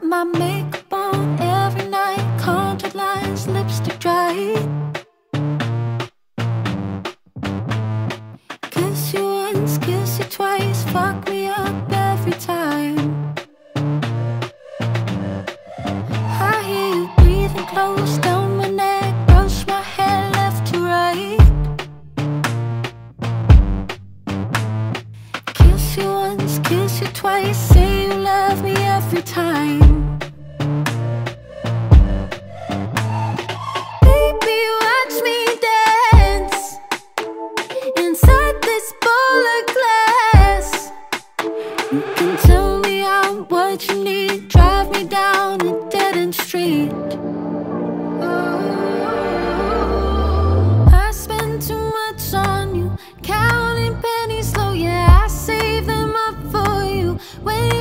my makeup on every night, contour lines, lipstick dry. Kiss you once, kiss you twice, fuck me up every time. I hear you breathing close down my neck, brush my hair left to right. Kiss you once, kiss you twice, say you love me every time. Baby, watch me dance inside this bowl of glass. You can tell me I'm what you need, drive me down a dead-end street. I spend too much on you, counting pennies slow, yeah, I save them up for you. When